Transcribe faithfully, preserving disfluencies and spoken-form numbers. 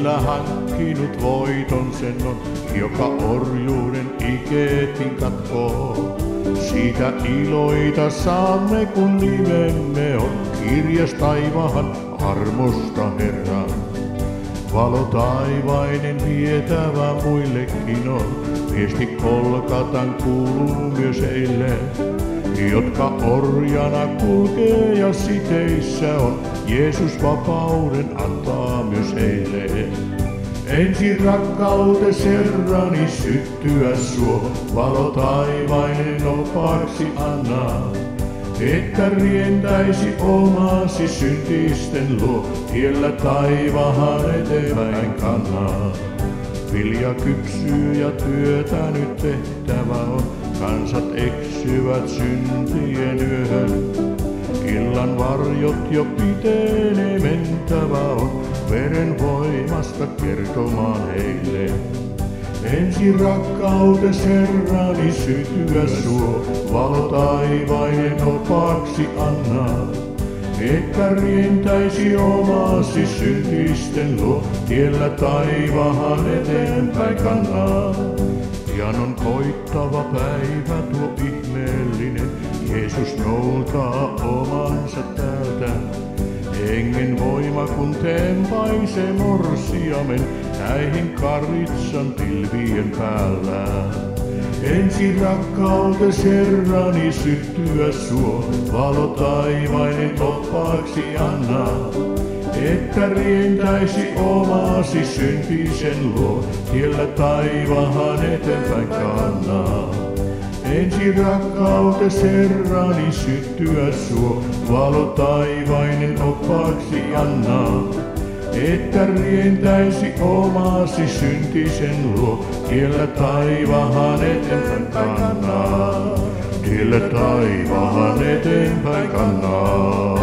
sillä hankkinut voiton sen on, joka orjuuden ikeetin katkoo. Siitä iloita saamme, kun nimemme on kirjas taivahan armosta Herran. Valo taivainen vietävä muillekin on, viesti Kolkatan kuuluu myös heille, jotka orjana kulkee ja siteissä on. Jeesus vapauden antaa myös heille. Ensin rakkautes Herrani syttyä suo, valo taivainen opaaksi anna, että rientäisi omasi syntisten luo, tiellä taivahan eteenpäin kannaa. Vilja kypsyy ja työtä nyt tehtävä on, kansat eksyvät syntien yöhön. Illan varjot jo pitenee, mentävä on, veren voimasta kertomaan heille. Ensin rakkautes Herrani sytyä suo, valo taivainen opaaksi anna, että rientäisi omasi syntisten luo, tiellä taivahan eteenpäin kannaa. Pian on koittava päivä tuo ihmeellinen, Jeesus noutaa omansa täältä. Hengen voima kun tempaisee morsiamen, häihin karitsan pilvien päällä. Ensin rakkautes Herrani syttyä suo, valo taivainen opaaksi anna, että rientäisi omasi syntisen luo, tiellä taivahan eteenpäin kannaa. Ensin rakkautes Herrani syttyä suo, valo taivainen opaaksi anna, että rientäisi omasi syntisen luo, tiellä taivahan eteenpäin kannaa, tiellä taivahan eteenpäin kannaa.